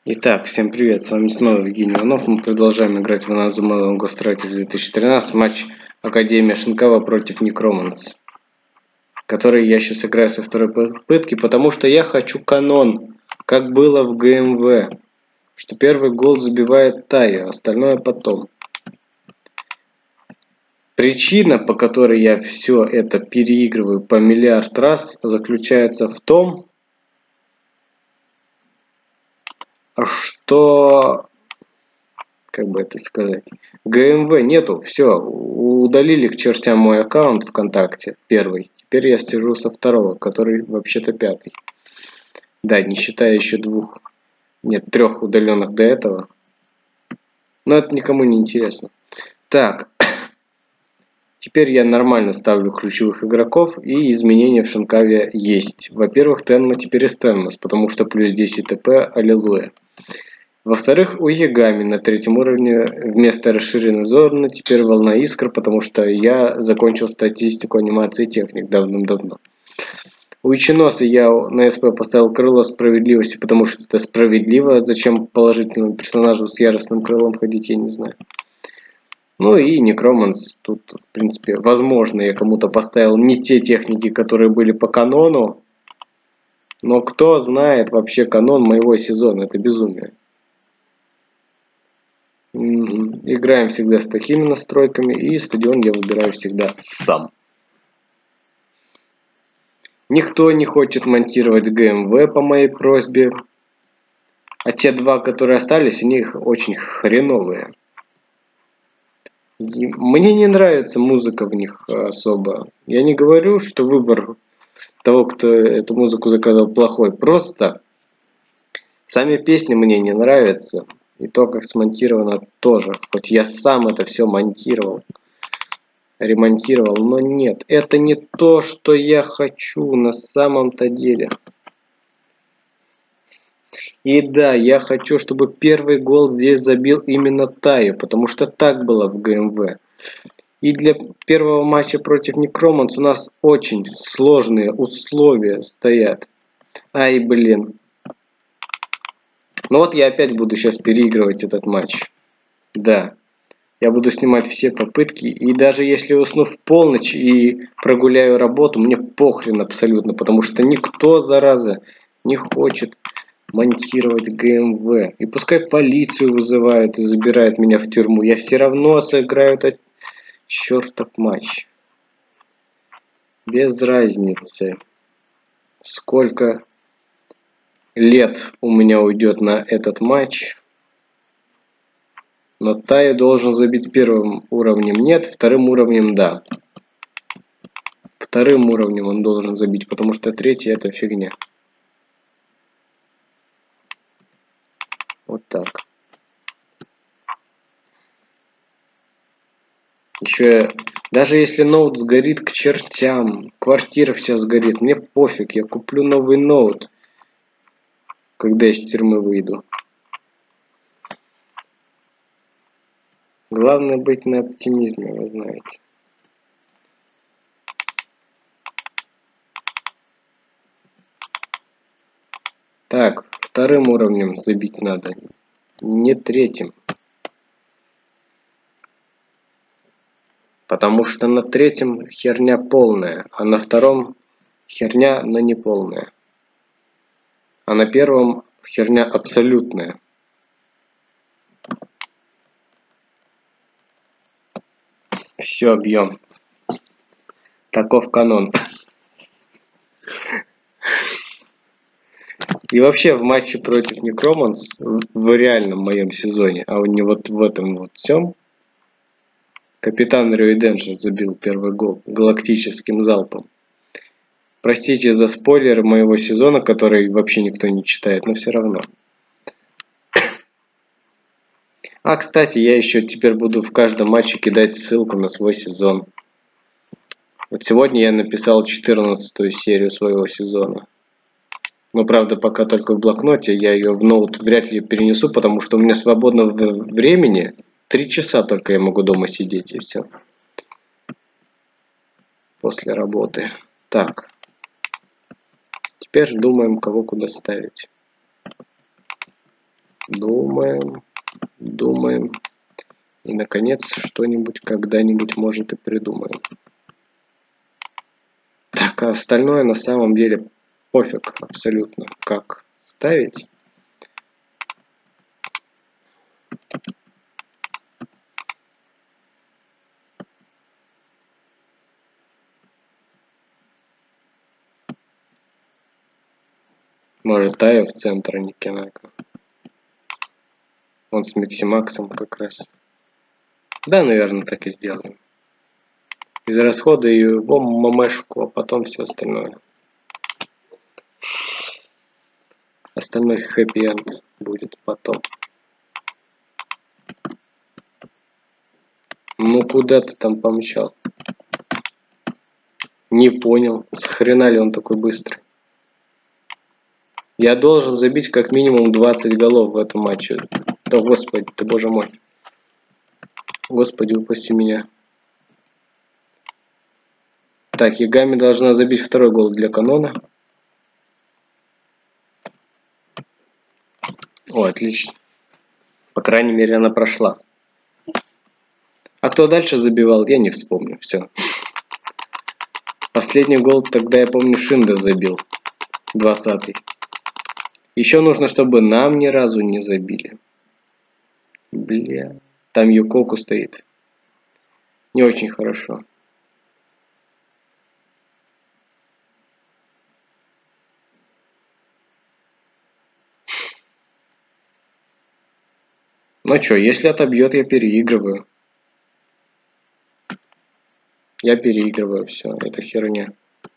Итак, всем привет, с вами снова Евгений Иванов. Мы продолжаем играть в Inazuma Ghost Strikers 2013, матч Академия Шинкава против Necromans, который я сейчас играю со второй попытки, потому что я хочу канон, как было в ГМВ, что первый гол забивает Тайо, остальное потом. Причина, по которой я все это переигрываю по миллиард раз, заключается в том, что... как бы это сказать, ГМВ нету, все, удалили к чертям мой аккаунт ВКонтакте, первый. Теперь я сижу со второго, который вообще-то пятый. Да, не считая еще трех удаленных до этого. Но это никому не интересно. Так, теперь я нормально ставлю ключевых игроков, и изменения в Шинкаве есть. Во-первых, Тенма теперь из Тенмас, потому что плюс 10 ТП, аллилуйя. Во-вторых, у Ягами на третьем уровне вместо расширенной зоны теперь волна искр, потому что я закончил статистику анимации техник давным-давно. У Ичиноса я на СП поставил крыло справедливости, потому что это справедливо. Зачем положительному персонажу с яростным крылом ходить, я не знаю. Ну и Некроманс. Тут, в принципе, возможно, я кому-то поставил не те техники, которые были по канону. Но кто знает вообще канон моего сезона? Это безумие. Играем всегда с такими настройками, и стадион я выбираю всегда сам. Никто не хочет монтировать ГМВ по моей просьбе. А те два, которые остались, они очень хреновые. И мне не нравится музыка в них особо. Я не говорю, что выбор того, кто эту музыку заказал, плохой. Просто сами песни мне не нравятся. И то, как смонтировано, тоже. Хоть я сам это все монтировал, ремонтировал, но нет. Это не то, что я хочу на самом-то деле. И да, я хочу, чтобы первый гол здесь забил именно Тайо, потому что так было в ГМВ. И для первого матча против Некроманс у нас очень сложные условия стоят. Ай, блин. Ну вот я опять буду сейчас переигрывать этот матч. Да. Я буду снимать все попытки. И даже если усну в полночь и прогуляю работу, мне похрен абсолютно. Потому что никто, зараза, не хочет монтировать ГМВ. И пускай полицию вызывают и забирают меня в тюрьму. Я все равно сыграю этот чертов матч. Без разницы, сколько лет у меня уйдет на этот матч. Но Тайо должен забить первым уровнем нет, вторым уровнем да. Вторым уровнем он должен забить, потому что третий это фигня. Вот так. Еще, даже если ноут сгорит к чертям, квартира вся сгорит, мне пофиг, я куплю новый ноут, когда из тюрьмы выйду. Главное быть на оптимизме, вы знаете. Так, вторым уровнем забить надо, не третьим. Потому что на третьем херня полная, а на втором херня, но не полная. А на первом херня абсолютная. Все, объем. Таков канон. И вообще в матче против Некроманс в реальном моем сезоне, а не вот в этом вот всем, капитан Рюиденшер забил первый гол галактическим залпом. Простите за спойлер моего сезона, который вообще никто не читает, но все равно. А, кстати, я еще теперь буду в каждом матче кидать ссылку на свой сезон. Вот сегодня я написал 14-ю серию своего сезона. Но, правда, пока только в блокноте, я ее в ноут вряд ли перенесу, потому что у меня свободного времени 3 часа только я могу дома сидеть, и все. После работы. Так. Теперь думаем, кого куда ставить. Думаем. Думаем. И, наконец, что-нибудь когда-нибудь, может, и придумаем. Так, а остальное на самом деле пофиг абсолютно. Как ставить? Может, Тая в центр, а не Кинака. Он с Миксимаксом как раз. Да, наверное, так и сделаем. Израсходуй его мамешку, а потом все остальное. Остальной хэппи-энд будет потом. Ну куда ты там помчал? Не понял, с хрена ли он такой быстрый? Я должен забить как минимум 20 голов в этом матче. Да господи, ты боже мой. Господи, упаси меня. Так, Ягами должна забить второй гол для канона. О, отлично. По крайней мере, она прошла. А кто дальше забивал, я не вспомню. Все. Последний гол тогда, я помню, Шинда забил. 20-й. Еще нужно, чтобы нам ни разу не забили. Бля. Там Юкоку стоит. Не очень хорошо. Ну что, если отобьет, я переигрываю. Я переигрываю, все, это херня.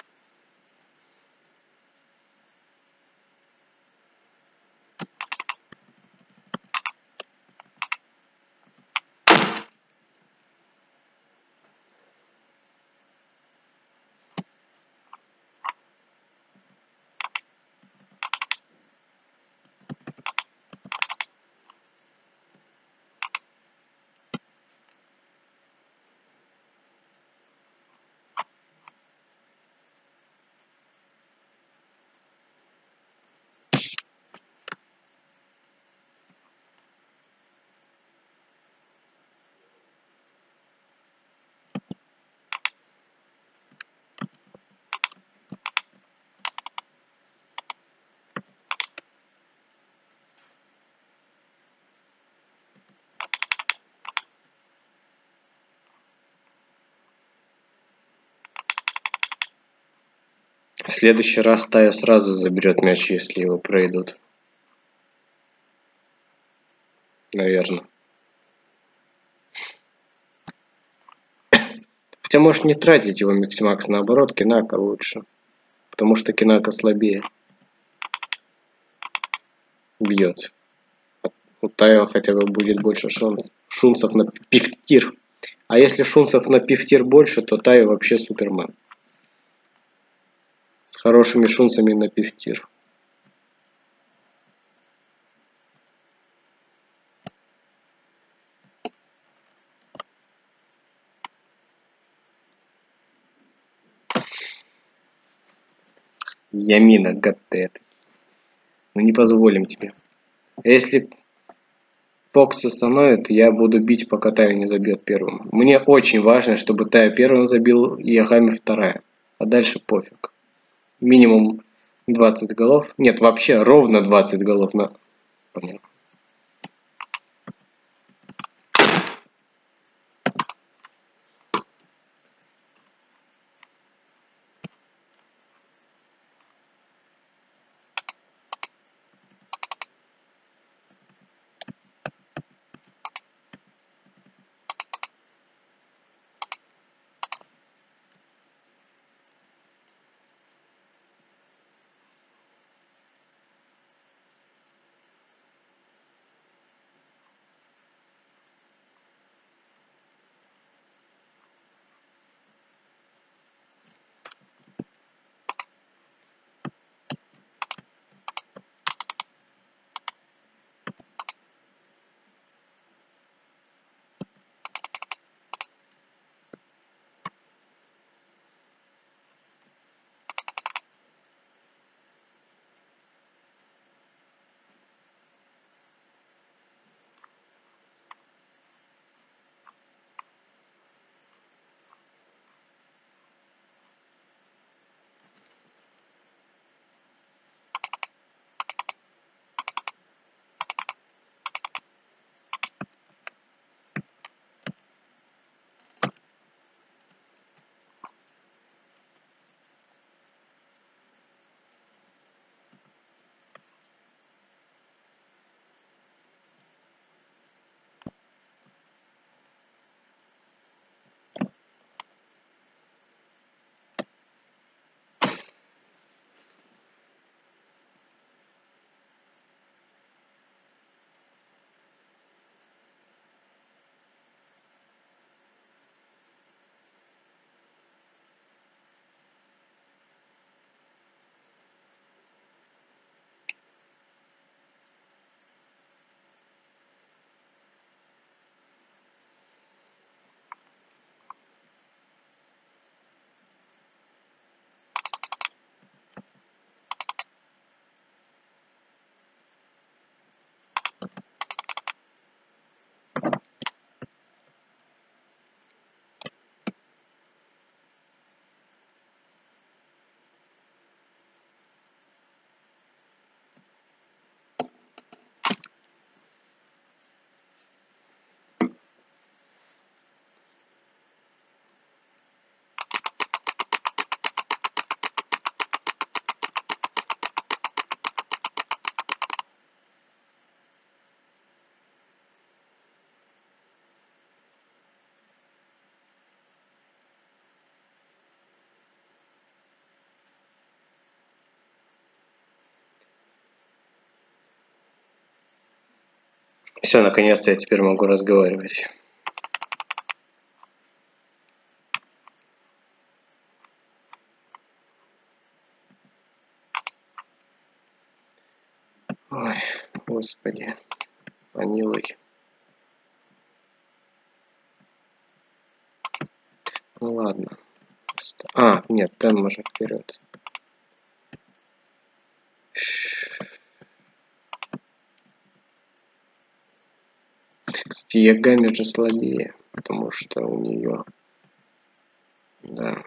В следующий раз Тая сразу заберет мяч, если его пройдут. Наверное. Хотя можешь не тратить его Миксимакс, наоборот, Кинака лучше. Потому что Кинака слабее. Бьет. У Тайо хотя бы будет больше шунцев на пифтир. А если шунцев на пифтир больше, то Тайо вообще супермен. С хорошими шунцами на пифтир. Ямина, гад ты. Мы не позволим тебе. Если Фокс остановит, я буду бить, пока Тайо не забьет первым. Мне очень важно, чтобы Тайо первым забил и Ягами вторая. А дальше пофиг. Минимум 20 голов. Нет, вообще ровно 20 голов на... Понятно. Все, наконец-то я теперь могу разговаривать. Ой, господи, помилуй. Ну ладно. А, нет, там можно вперед. Кстати, Ягами же слабее, потому что у нее, да.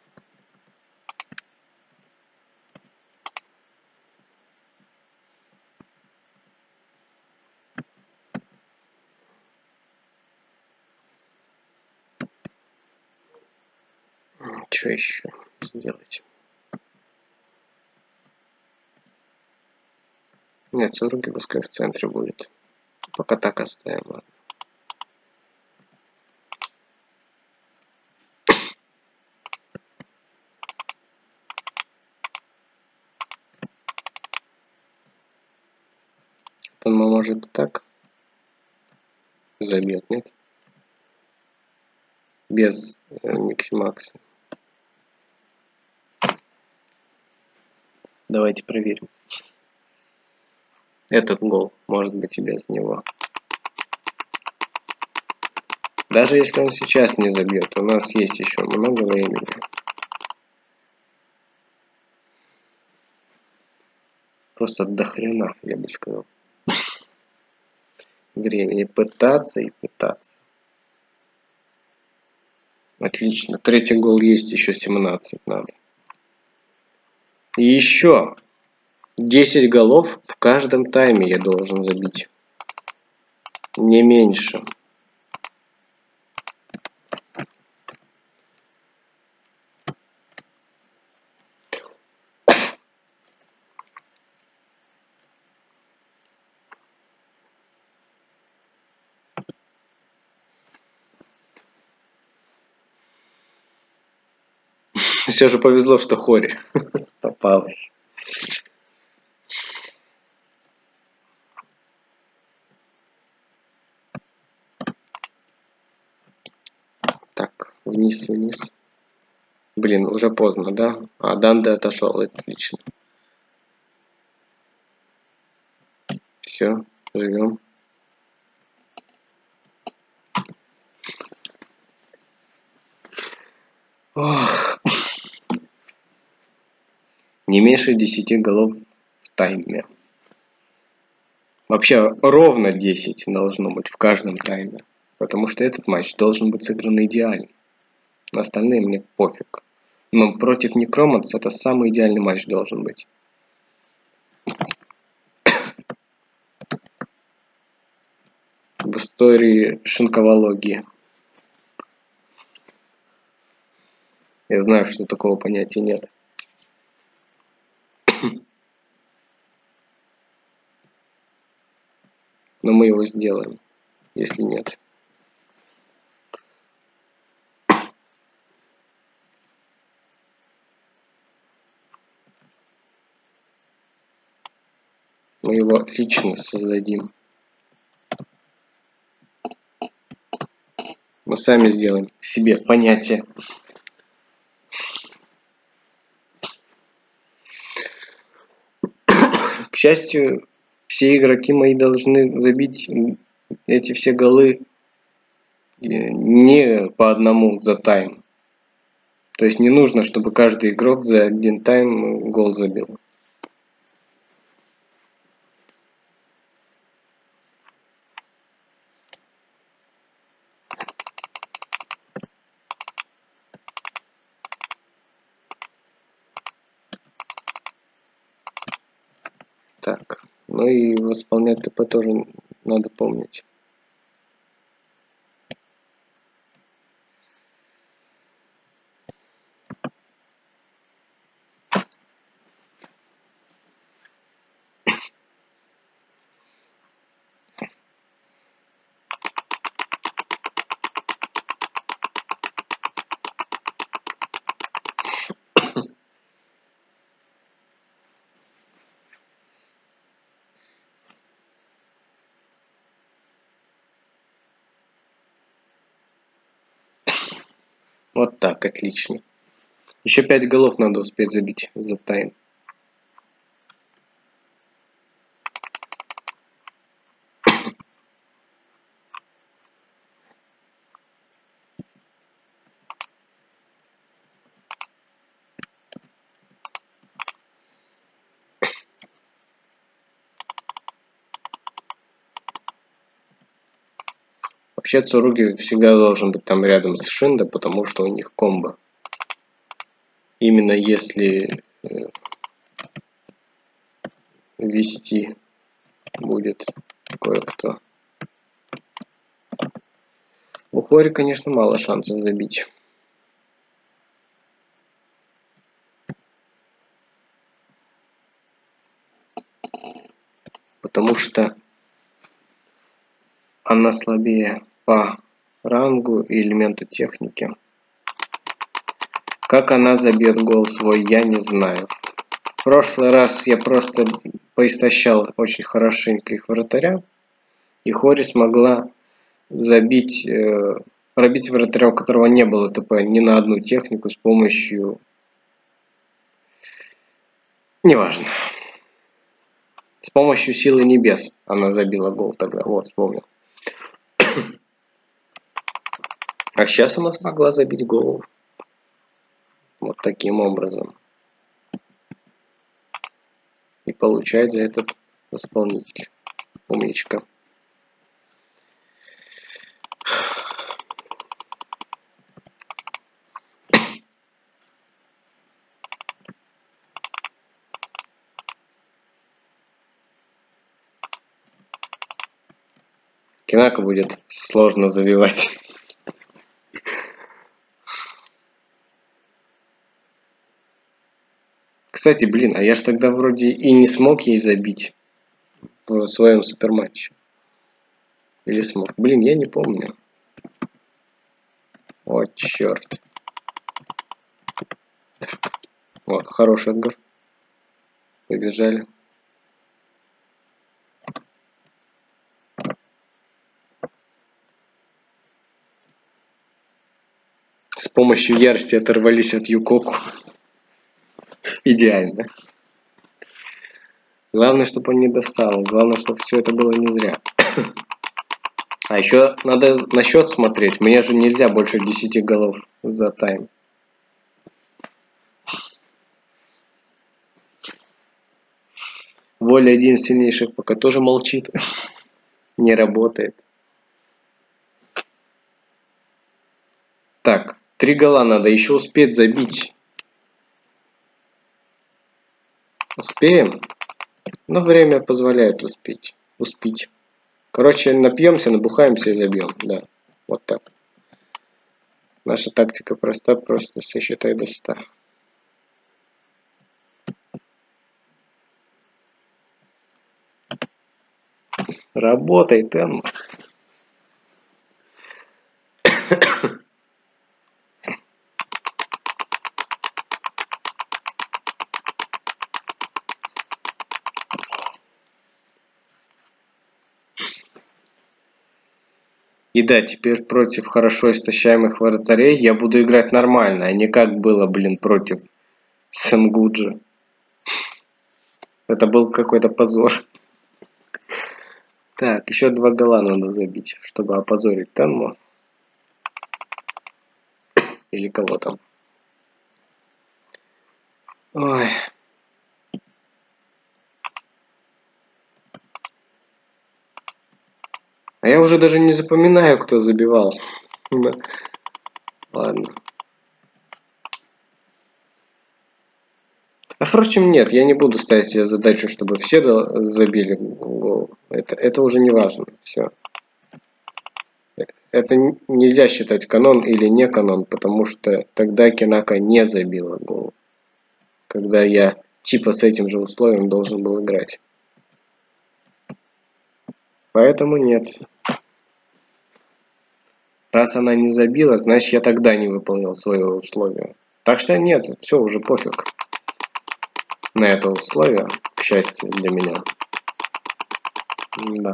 Что еще сделать? Нет, Суруги пускай в центре будет. Пока так оставим, ладно. Он может так забьет, нет? Без Микси-Макса. Давайте проверим. Этот гол может быть и без него. Даже если он сейчас не забьет, у нас есть еще много времени. Просто до хрена, я бы сказал. Времени пытаться и пытаться. Отлично. Третий гол есть, еще 17 надо. И еще 10 голов в каждом тайме я должен забить. Не меньше. Все же повезло, что Хори попалась. Так, вниз, вниз. Блин, уже поздно, да? А, Данде отошел, отлично. Все, живем. Ох. Не меньше 10 голов в тайме. Вообще ровно 10 должно быть в каждом тайме. Потому что этот матч должен быть сыгран идеально. Остальные мне пофиг. Но против Некроманс это самый идеальный матч должен быть. В истории шинковологии. Я знаю, что такого понятия нет. Но мы его сделаем, если нет. Мы его лично создадим. Мы сами сделаем себе понятие. К счастью, все игроки мои должны забить эти все голы не по одному за тайм. То есть не нужно, чтобы каждый игрок за один тайм гол забил. Так, ну и восполнять ТП тоже надо помнить. Вот так, отлично. Еще 5 голов надо успеть забить за тайм. Вообще Цуруги всегда должен быть там рядом с Шиндо, потому что у них комбо. Именно если вести будет кое-кто. У Хори, конечно, мало шансов забить. Потому что она слабее по рангу и элементу техники. Как она забьет гол свой, я не знаю. В прошлый раз я просто поистощал очень хорошенько их вратаря. И Хори смогла забить, пробить вратаря, у которого не было ТП ни на одну технику с помощью... Неважно. С помощью силы небес она забила гол тогда. Вот, вспомнил. А сейчас она смогла забить гол. Вот таким образом. И получает за это исполнитель. Умничка. Кинака будет сложно забивать. Кстати, блин, а я ж тогда вроде и не смог ей забить в своем суперматче. Или смог? Блин, я не помню. О, черт. Так. Вот, хороший Эдгар. Побежали. С помощью ярости оторвались от Юкоку. Идеально. Главное, чтобы он не достал. Главное, чтобы все это было не зря. А еще надо на счет смотреть. Мне же нельзя больше 10 голов за тайм. Воля один из сильнейших пока тоже молчит. Не работает. Так, 3 гола надо еще успеть забить. Успеем? Но время позволяет успеть. Короче, напьемся, набухаемся и забьем. Да, вот так. Наша тактика проста, просто сосчитай до 100. Работай, Тен. И да, теперь против хорошо истощаемых вратарей я буду играть нормально, а не как было, блин, против Сенгуджи. Это был какой-то позор. Так, еще 2 гола надо забить, чтобы опозорить Тенму. Или кого там. Ой. А я уже даже не запоминаю, кто забивал. Ладно. А впрочем, нет, я не буду ставить себе задачу, чтобы все забили гол. Это уже не важно. Все. Это нельзя считать канон или не канон, потому что тогда Кинака не забила гол. Когда я типа с этим же условием должен был играть. Поэтому нет. Раз она не забила, значит я тогда не выполнил свое условие. Так что нет, все, уже пофиг на это условие, к счастью для меня. Да.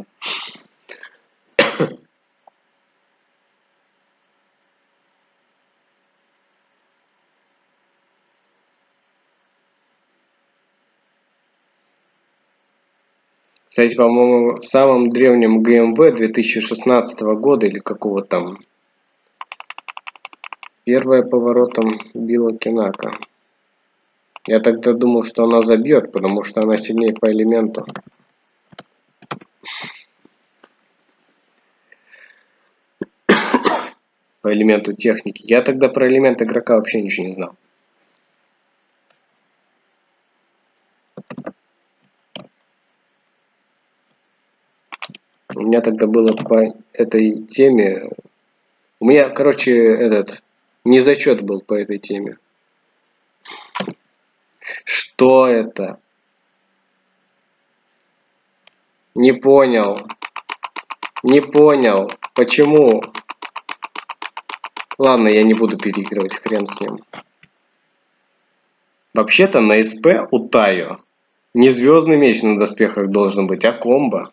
Кстати, по-моему, в самом древнем ГМВ 2016 года или какого там, первая поворотом била Кинака. Я тогда думал, что она забьет, потому что она сильнее по элементу. По элементу техники. Я тогда про элемент игрока вообще ничего не знал. У меня тогда было по этой теме... У меня, короче, не зачет был по этой теме. Что это? Не понял. Не понял. Почему? Ладно, я не буду переигрывать, хрен с ним. Вообще-то на СП у Тайо не звездный меч на доспехах должен быть, а комбо.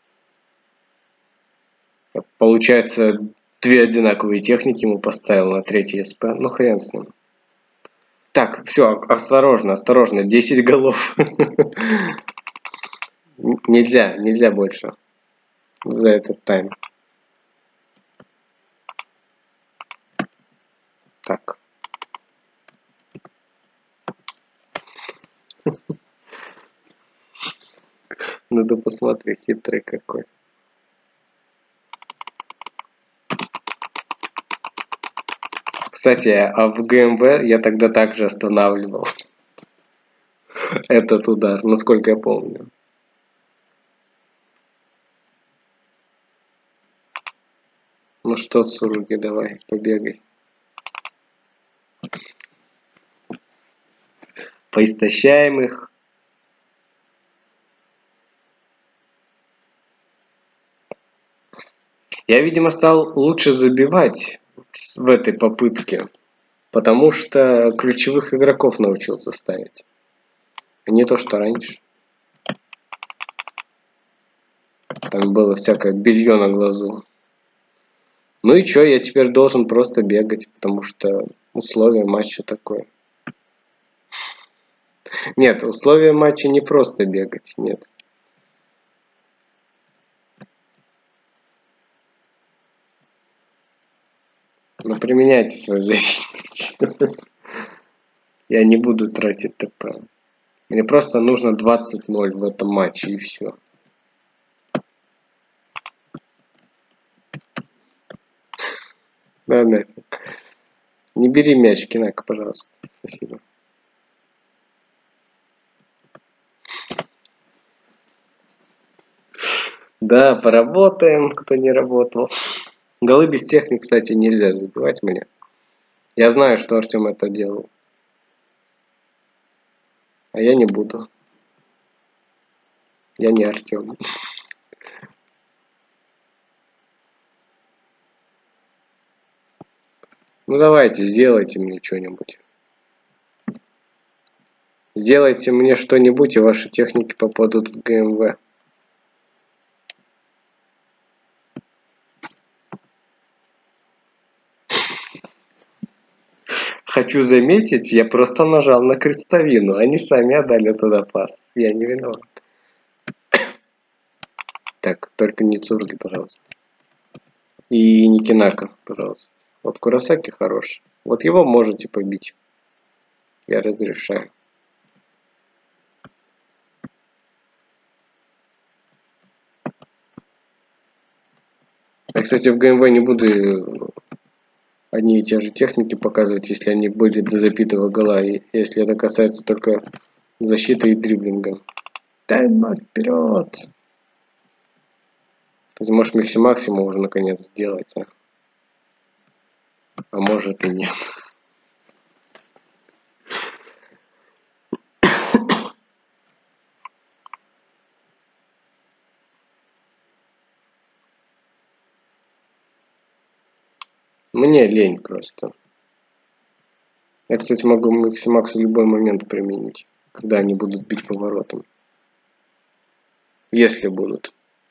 Получается, две одинаковые техники ему поставил на третий СП. Ну хрен с ним. Так, все, осторожно, осторожно. 10 голов. Нельзя больше. За этот тайм. Так. Надо посмотреть, хитрый какой. Кстати, а в ГМВ я тогда также останавливал этот удар, насколько я помню. Ну что, Цуруги, давай, побегай. Поистощаем их. Я, видимо, стал лучше забивать в этой попытке, потому что ключевых игроков научился ставить. Не то, что раньше. Там было всякое белье на глазу. Ну и чё, я теперь должен просто бегать, потому что условия матча такое. Нет, условия матча не просто бегать, нет. Но применяйте свою жизнь. Я не буду тратить ТП. Мне просто нужно 20-0 в этом матче и все. Да, нафиг. Не бери мяч, Кинака, пожалуйста. Спасибо. Да, поработаем, кто не работал. Голы без техник, кстати, нельзя забивать мне. Я знаю, что Артем это делал. А я не буду. Я не Артем. Ну давайте, сделайте мне что-нибудь. Сделайте мне что-нибудь, и ваши техники попадут в ГМВ. Хочу заметить, я просто нажал на крестовину. Они сами отдали туда пас. Я не виноват. Так, только не Цурги, пожалуйста. И не Кинака, пожалуйста. Вот Курасаки хорош. Вот его можете побить. Я разрешаю. Я, кстати, в ГМВ не буду одни и те же техники показывать, если они были до забитого гола. И если это касается только защиты и дриблинга. Тайм вперед! Ты можешь Микси Максимум уже наконец сделать, а? А может и нет. Мне лень просто. Я, кстати, могу Микси Макс в любой момент применить, когда они будут бить поворотом. Если будут.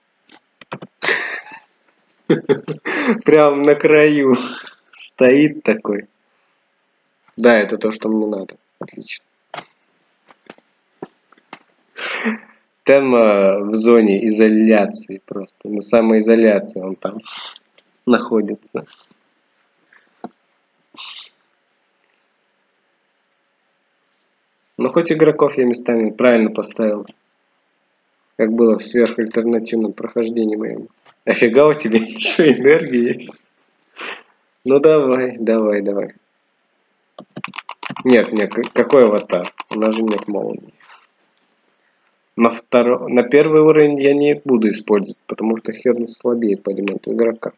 Прям на краю стоит такой. Да, это то, что мне надо. Отлично. Тенма в зоне изоляции просто. На самоизоляции он там находится. Но хоть игроков я местами правильно поставил. Как было в сверхальтернативном прохождении моем. Офига у тебя еще энергии есть? Ну давай. Нет, какой аватар? У нас же нет молнии. На первый уровень я не буду использовать, потому что херну слабее по элементу игрока.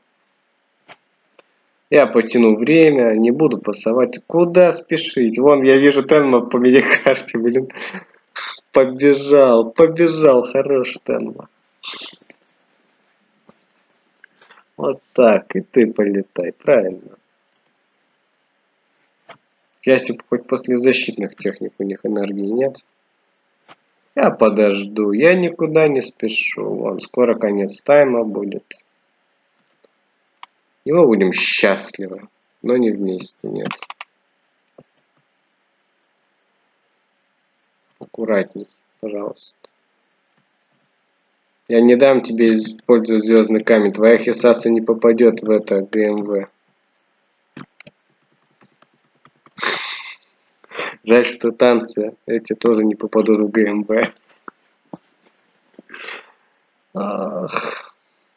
Я потяну время, не буду пасовать. Куда спешить? Вон, я вижу Тенма по миникарте, блин. Побежал, хорош Тенма. Вот так, и ты полетай, правильно. К счастью, хоть после защитных техник у них энергии нет. Я подожду, я никуда не спешу. Вон, скоро конец тайма будет. И мы будем счастливы, но не вместе, нет. Аккуратней, пожалуйста. Я не дам тебе использовать звездный камень. Твоя Хисаса не попадет в это ГМВ. Жаль, что танцы эти тоже не попадут в ГМВ. Ах.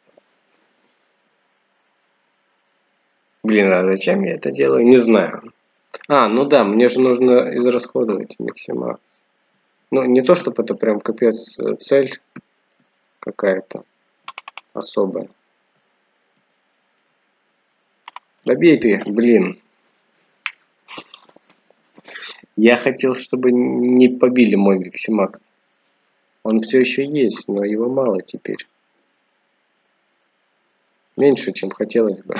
Блин, а зачем я это делаю? Не знаю. Ну да, мне же нужно израсходовать Миксимакс. Ну, не то, чтобы это прям капец цель какая-то особая. Добей ты, блин. Я хотел, чтобы не побили мой Миксимакс. Он все еще есть, но его мало теперь. Меньше, чем хотелось бы.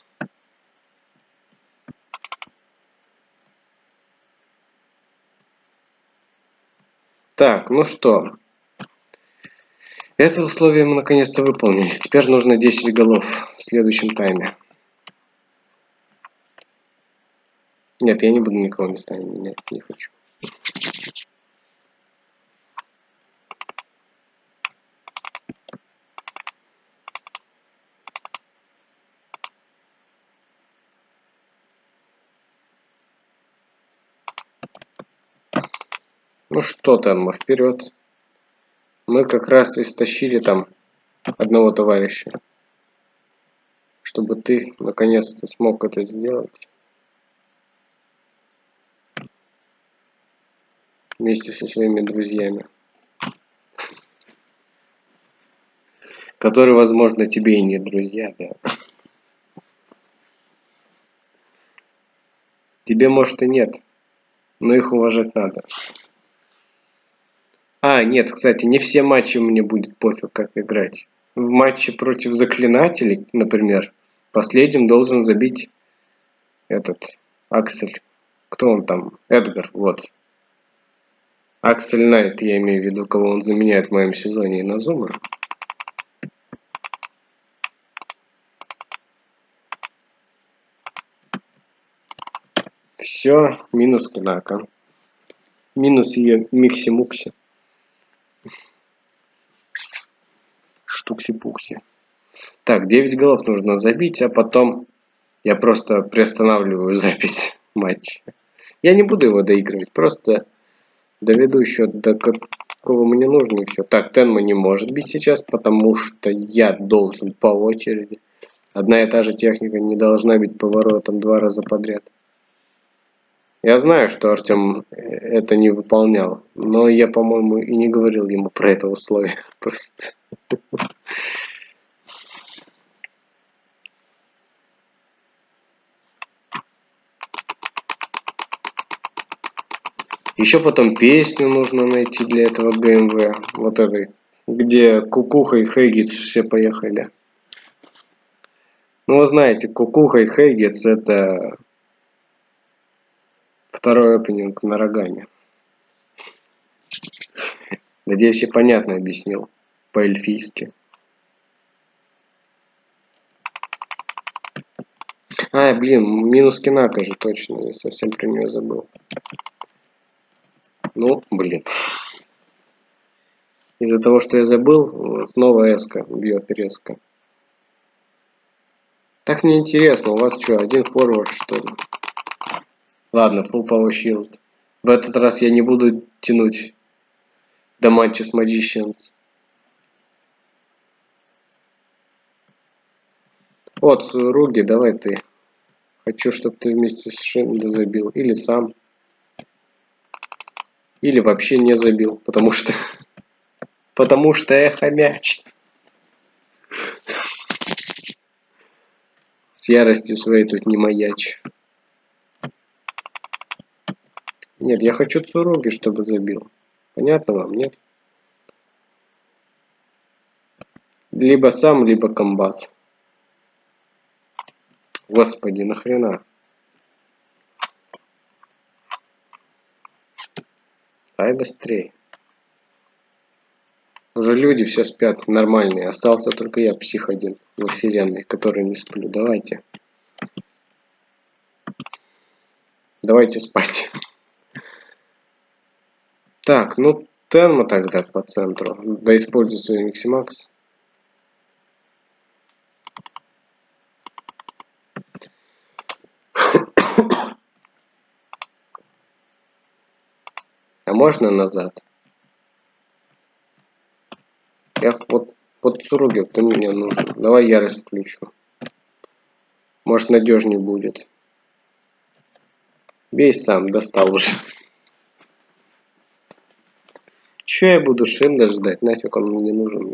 Так, ну что. Это условие мы наконец-то выполнили. Теперь нужно 10 голов в следующем тайме. Нет, я не буду никого местами менять, не хочу. Ну что там, вперед. Мы как раз истощили там одного товарища. Чтобы ты наконец-то смог это сделать. Вместе со своими друзьями. Которые, возможно, тебе и не друзья, да. Тебе, может, и нет. Но их уважать надо. Нет, кстати, не все матчи мне будет пофиг, как играть. В матче против заклинателей, например, последним должен забить этот Аксель. Кто он там? Эдгар, вот. Аксель Найт, я имею в виду, кого он заменяет в моем сезоне Иназума. Все, минус Кинака. Минус ее Микси-Мукси. Штукси-пукси. Так, 9 голов нужно забить, а потом я просто приостанавливаю запись матча. Я не буду его доигрывать, просто доведу счет до какого мне нужно и все. Так, Тенма не может бить сейчас, потому что я должен по очереди. Одна и та же техника не должна бить поворотом 2 раза подряд. Я знаю, что Артем это не выполнял, но я, по-моему, и не говорил ему про это условие. Просто. Еще потом песню нужно найти для этого ГМВ. Вот этой, где Кукуха и Хейгитс все поехали. Ну, вы знаете, Кукуха и Хейгитс это второй опенинг на Рогане. Надеюсь, я понятно объяснил. По-эльфийски. Блин, минус Кинака же точно. Я совсем про нее забыл. Ну, блин. Из-за того, что я забыл, снова эска бьет резко. Так неинтересно, у вас что, один форвард, что ли? Ладно, full power shield. В этот раз я не буду тянуть до матча с Magicians. Вот, Руги, давай ты. Хочу, чтобы ты вместе с Шиндо забил. Или сам. Или вообще не забил. Потому что я хомяч. С яростью своей тут не маячь. Нет, я хочу Цуруги, чтобы забил. Понятно вам, нет? Либо сам, либо комбат. Господи, нахрена? Ай, быстрее. Уже люди все спят, нормальные. Остался только я, псих один во вселенной, который не сплю. Давайте. Давайте спать. Так, ну Тенма тогда по центру. Да используй свой Миксимакс. А можно назад? Я под Цуруги, кто мне нужен. Давай ярость включу. Может, надежнее будет. Бей сам, достал уже. Че я буду Шинда ждать? Нафиг он мне не нужен.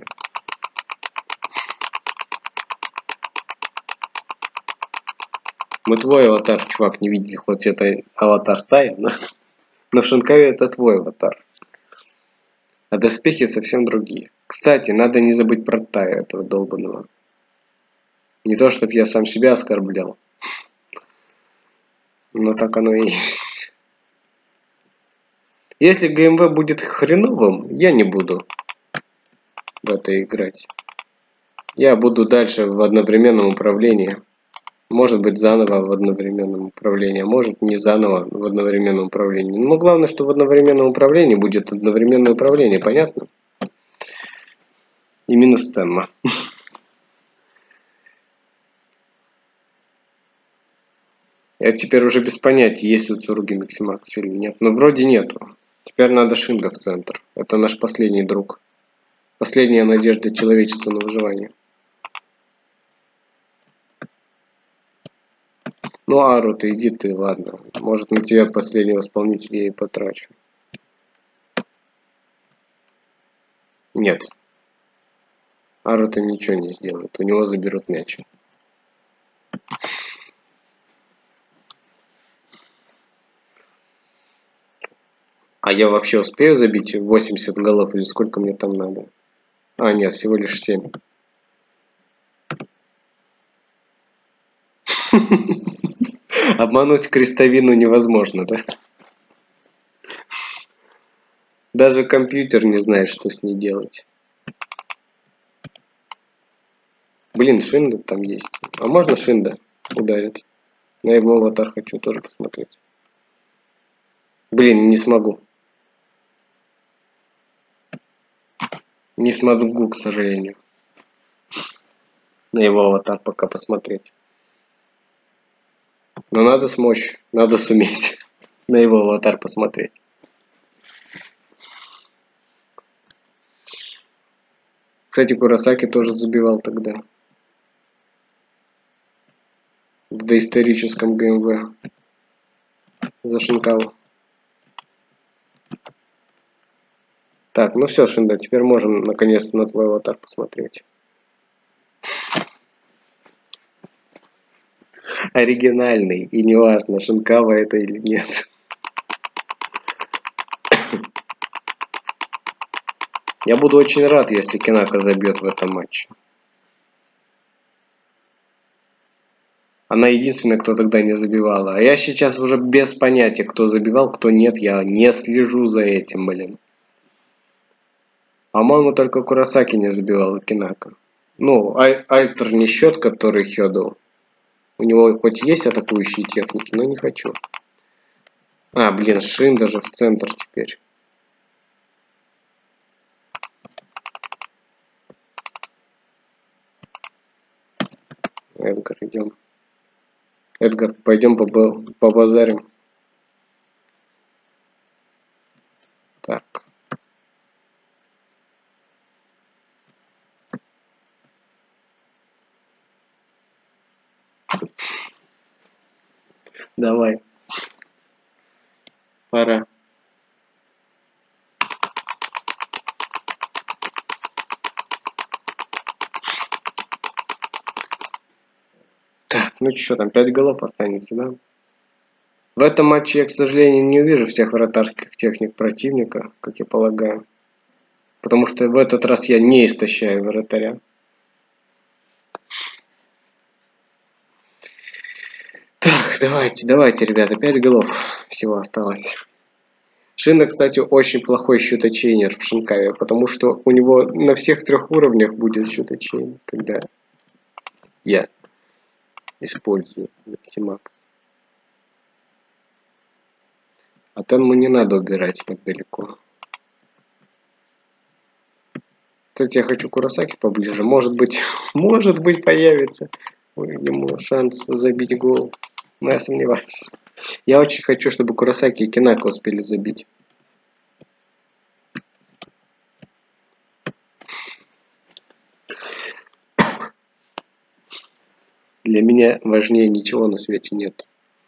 Мы твой аватар, чувак, не видели. Хоть это аватар Тая, но в Шинкаве это твой аватар. А доспехи совсем другие. Кстати, надо не забыть про Тая, этого долбаного. Не то, чтобы я сам себя оскорблял. Но так оно и есть. Если ГМВ будет хреновым, я не буду в это играть. Я буду дальше в одновременном управлении. Может быть, заново в одновременном управлении, а может не заново в одновременном управлении. Но главное, что в одновременном управлении будет одновременное управление, понятно? И минус Тенма. Я теперь уже без понятия, есть у Цуруги Миксимакс или нет. Но вроде нету. Теперь надо Шинда в центр. Это наш последний друг. Последняя надежда человечества на выживание. Ну, Ару, ты иди ты, ладно. Может, на тебя последнего исполнителя я и потрачу. Нет. Ару-то ничего не сделает. У него заберут мяч. А я вообще успею забить 80 голов или сколько мне там надо? А, нет, всего лишь 7. Обмануть крестовину невозможно, да? Даже компьютер не знает, что с ней делать. Блин, Шинда там есть. А можно Шинда ударить? На его аватар хочу тоже посмотреть. Блин, не смогу. Не смогу, к сожалению. На его аватар пока посмотреть. Но надо смочь, надо суметь на его аватар посмотреть. Кстати, Куросаки тоже забивал тогда. В доисторическом ГМВ. За Шинкаву. Так, ну все, Шинда, теперь можем наконец-то на твой аватар посмотреть. Оригинальный. И неважно, Шинкава это или нет. Я буду очень рад, если Кинака забьет в этом матче. Она единственная, кто тогда не забивала. А я сейчас уже без понятия, кто забивал, кто нет. Я не слежу за этим, блин. По-моему, только Куросаки не забивал Кинака. Ну, Альтер не счет, который Хёду. У него хоть есть атакующие техники, но не хочу. А, блин, Шин даже в центр теперь. Эдгар, идем. Эдгар, пойдем побазарим. Так. Давай. Пора. Так, ну что там, 5 голов останется, да? В этом матче я, к сожалению, не увижу всех вратарских техник противника, как я полагаю. Потому что в этот раз я не истощаю вратаря. Так, давайте, ребята, 5 голов всего осталось. Шинда, кстати, очень плохой щиточейнер в Шинкаве, потому что у него на всех 3 уровнях будет щиточейн, когда я использую Максимакс. А там ему не надо убирать так далеко. Кстати, я хочу Куросаки поближе. Может быть появится ему шанс забить гол. Но я сомневаюсь. Я очень хочу, чтобы Куросаки и Кинака успели забить. Для меня важнее ничего на свете нет.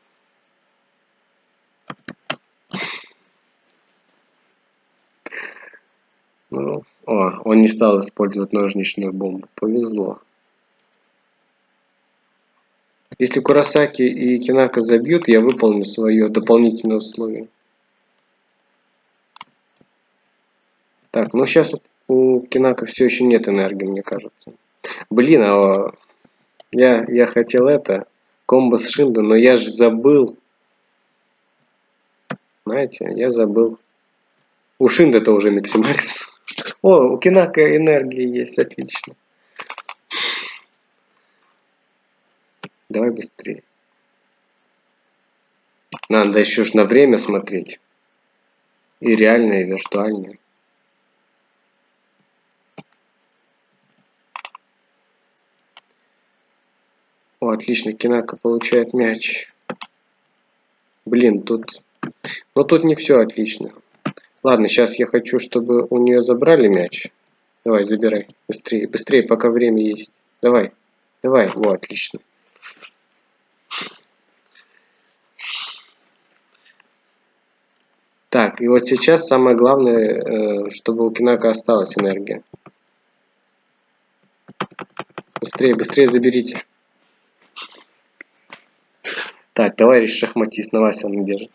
Ну, он не стал использовать ножничную бомбу. Повезло. Если Куросаки и Кинака забьют, я выполню свое дополнительное условие. Так, ну сейчас у Кинака все еще нет энергии, мне кажется. Блин, я хотел комбо с Шиндо, но я же забыл. Знаете, я забыл. У Шинда-то уже Максимакс. О, у Кинака энергии есть, отлично. Давай быстрее. Надо еще ж на время смотреть. И реальное, и виртуальное. О, отлично, Кинака получает мяч. Блин, тут... Но тут не все отлично. Ладно, сейчас я хочу, чтобы у нее забрали мяч. Давай, забирай. Быстрее, быстрее, пока время есть. Давай, давай. О, отлично. Так, и вот сейчас самое главное, чтобы у Кинака осталась энергия. Быстрее, быстрее заберите. Так, товарищ шахматист, на вас он держит.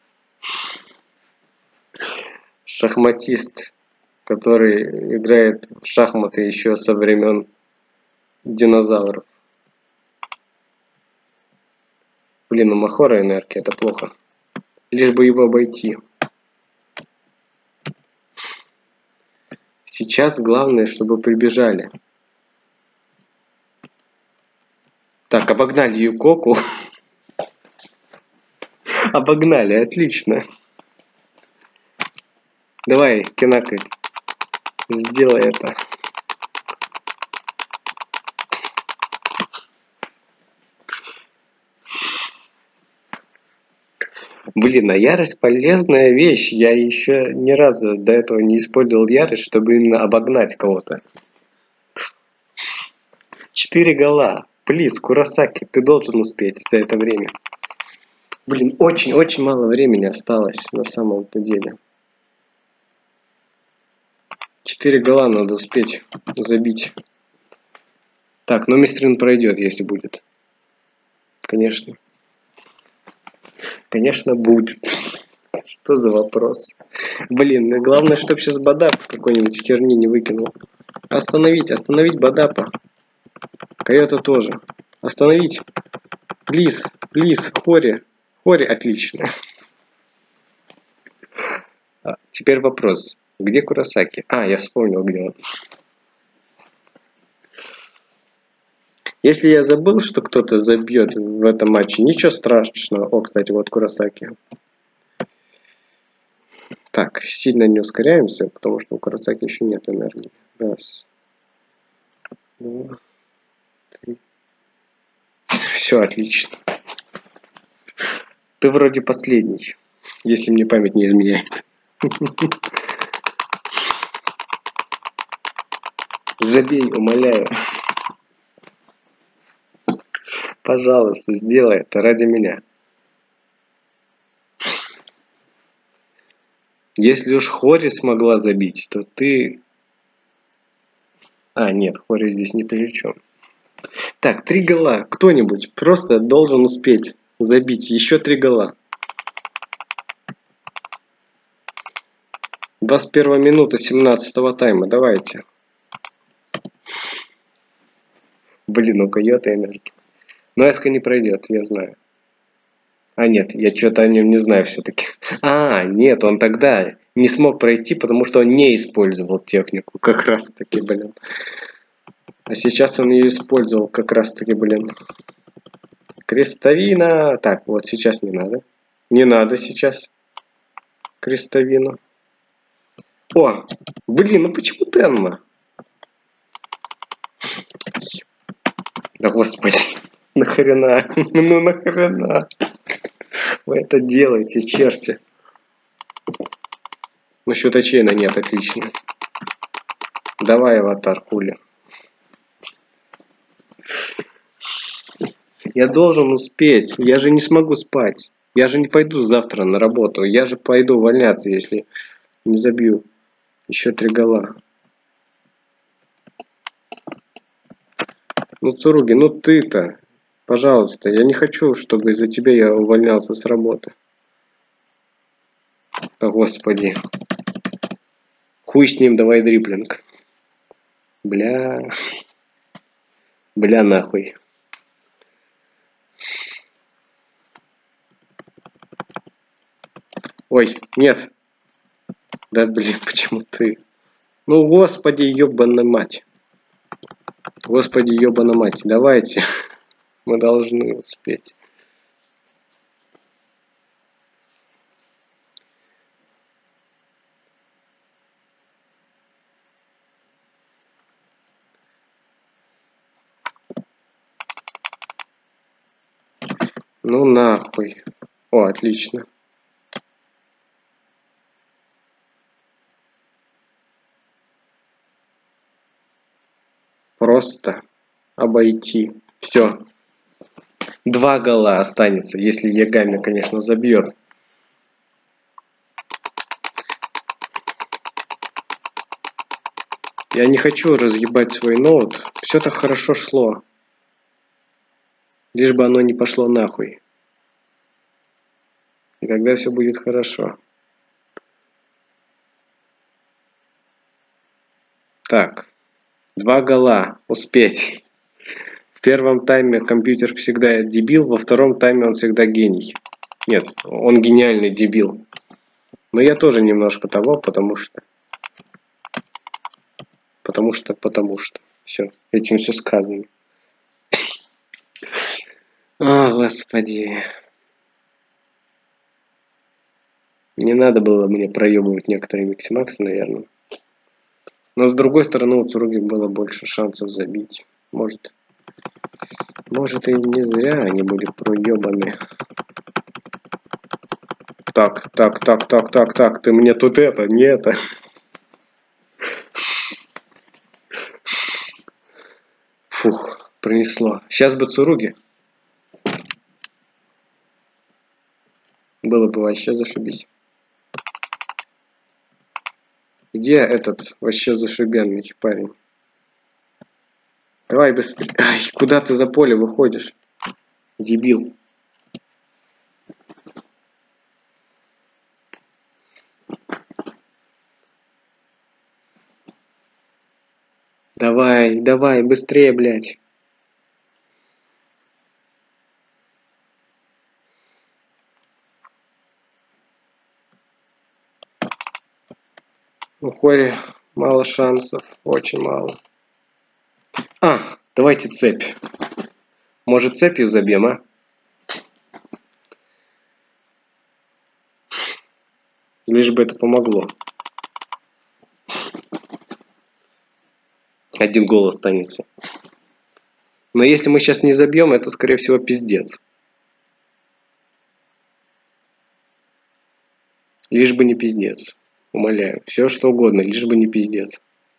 Шахматист, который играет в шахматы еще со времен динозавров. Блин, у Махора энергия, это плохо. Лишь бы его обойти. Сейчас главное, чтобы прибежали. Так, обогнали Юкоку. Обогнали, отлично. Давай, Кинака, сделай это. Блин, а ярость полезная вещь. Я еще ни разу до этого не использовал ярость, чтобы именно обогнать кого-то. 4 гола. Плиз, Куросаки, ты должен успеть за это время. Блин, очень-очень мало времени осталось на самом-то деле. 4 гола надо успеть забить. Так, но Мистрин пройдет, если будет. Конечно. Конечно, будет. Что за вопрос? Блин, главное, чтобы сейчас Бадап какой-нибудь херни не выкинул. Остановить Бадапа. Койота тоже. Остановить. Плиз, Хори. Хори, отлично. Теперь вопрос. Где Куросаки? Я вспомнил, где он. Если я забыл, что кто-то забьет в этом матче, ничего страшного. О, кстати, вот Куросаки. Так, сильно не ускоряемся, потому что у Куросаки еще нет энергии. Раз. Два. Три. Все отлично. Ты вроде последний, если мне память не изменяет. Забей, умоляю. Пожалуйста, сделай это ради меня. Если уж Хори смогла забить, то ты... А, нет, Хори здесь ни при чем. Так, 3 гола. Кто-нибудь просто должен успеть забить еще 3 гола. 21 минута 17-го тайма. Давайте. Блин, у Койота энергия. Но Эска не пройдет, я знаю. А нет, я что-то о нем не знаю все-таки. А, нет, он тогда не смог пройти, потому что он не использовал технику. Как раз таки, блин. А сейчас он ее использовал как раз таки, блин. Крестовина. Так, вот сейчас не надо. Не надо сейчас крестовину. О, блин, ну почему Тенма? Да господи, нахрена? Ну нахрена? Вы это делаете, черти. Ну счета чейна нет, отлично. Давай, аватар, хули. Я должен успеть. Я же не смогу спать. Я же не пойду завтра на работу. Я же пойду увольняться, если не забью еще 3 гола. Ну, Цуруги, ну ты-то, пожалуйста, я не хочу, чтобы из-за тебя я увольнялся с работы. О, господи. Хуй с ним, давай дриблинг. Бля. Бля нахуй. Ой, нет. Да блин, почему ты? Ну, господи, ёбаная мать. Господи, ёбаная мать. Давайте. Мы должны успеть. Ну нахуй. О, отлично. Просто обойти. Все. 2 гола останется, если Ягами, конечно, забьет. Я не хочу разъебать свой ноут. Все так хорошо шло. Лишь бы оно не пошло нахуй. И тогда все будет хорошо. Так. 2 гола. Успеть. В первом тайме компьютер всегда дебил, во втором тайме он всегда гений. Нет, он гениальный дебил. Но я тоже немножко того, потому что. Все, этим все сказано. О, господи. Не надо было мне проебывать некоторые миксимаксы, наверное. Но с другой стороны, у Цуруги было больше шансов забить. Может и не зря они были проебаны. Так. Ты мне тут это, не это. Фух, пронесло. Сейчас бы Цуруги. Было бы вообще зашибись. Где этот вообще зашибенный парень? Давай быстрее. Ай, куда ты за поле выходишь? Дебил. Давай, быстрее, блядь. У Хори мало шансов, очень мало. А, давайте цепь. Может, цепью забьем, а? Лишь бы это помогло. 1 гол останется. Но если мы сейчас не забьем, это, скорее всего, пиздец. Лишь бы не пиздец. Умоляю. Все что угодно, лишь бы не пиздец.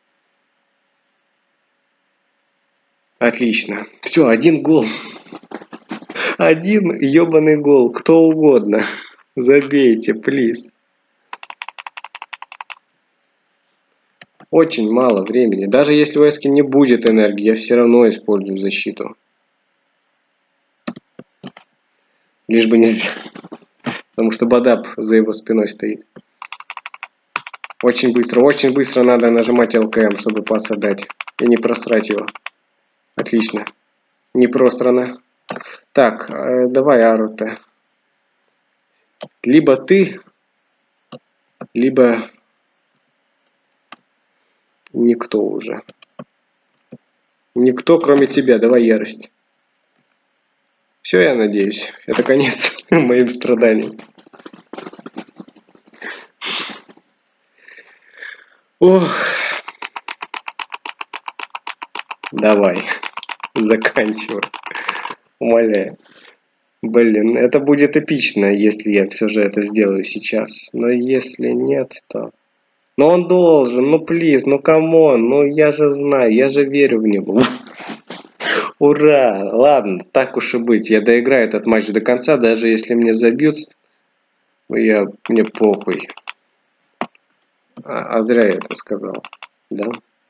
Отлично. Все, 1 гол. 1 ебаный гол. Кто угодно. Забейте, плиз. Очень мало времени. Даже если у Эски не будет энергии, я все равно использую защиту. Лишь бы не... Потому что Бадаб за его спиной стоит. Очень быстро надо нажимать ЛКМ, чтобы пас отдать. И не просрать его. Отлично. Не просрано. Так, давай, Аруте. Либо ты, либо никто уже. Никто, кроме тебя. Давай ярость. Все, я надеюсь. Это конец моим страданиям. Ох. Давай. Заканчивай. Умоляю. Блин, это будет эпично, если я все же это сделаю сейчас. Но если нет, то... Но он должен, ну плиз, ну камон, ну я же знаю, я же верю в него. Ура! Ладно, так уж и быть, я доиграю этот матч до конца, даже если мне забьют, мне похуй. А зря я это сказал, да?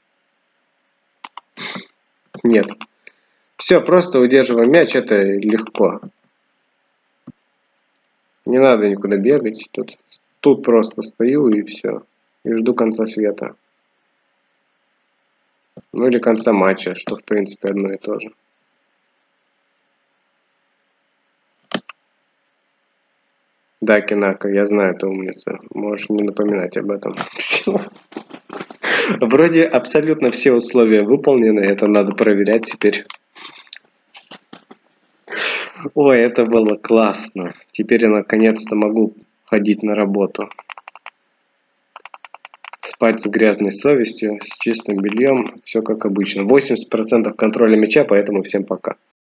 Нет. Все, просто удерживаем мяч, это легко. Не надо никуда бегать, тут просто стою и все. И жду конца света. Ну или конца матча, что в принципе одно и то же. Да, Кинака, я знаю, ты умница. Можешь не напоминать об этом. Вроде абсолютно все условия выполнены, это надо проверять теперь. Ой, это было классно. Теперь я наконец-то могу ходить на работу. Спать с грязной совестью, с чистым бельем, все как обычно. 80% контроля мяча, поэтому всем пока.